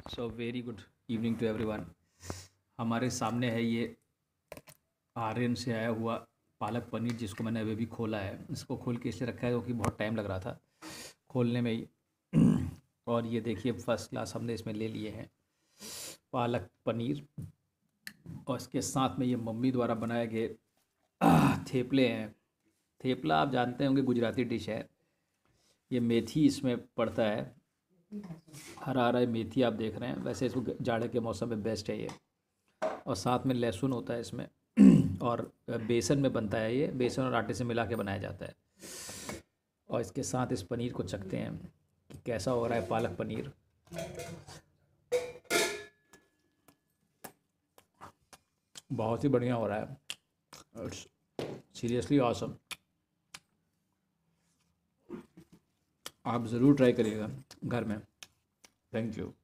So very good evening to everyone. हमारे सामने है ये आर्यन से आया हुआ पालक पनीर, जिसको मैंने अभी भी खोला है। इसको खोल के इसलिए रखा है क्योंकि बहुत टाइम लग रहा था खोलने में ही। और ये देखिए फर्स्ट क्लास हमने इसमें ले लिए हैं पालक पनीर, और इसके साथ में ये मम्मी द्वारा बनाए गए थेपले हैं। थेपला आप जानते होंगे, गुजराती डिश है। ये मेथी इसमें पड़ता है, हरा हरा मेथी आप देख रहे हैं। वैसे इसको जाड़े के मौसम में बेस्ट है ये। और साथ में लहसुन होता है इसमें। और बेसन में बनता है ये, बेसन और आटे से मिला के बनाया जाता है। और इसके साथ इस पनीर को चखते हैं कि कैसा हो रहा है पालक पनीर। बहुत ही बढ़िया हो रहा है, सीरियसली ऑसम। आप ज़रूर ट्राई करिएगा घर में। Thank you.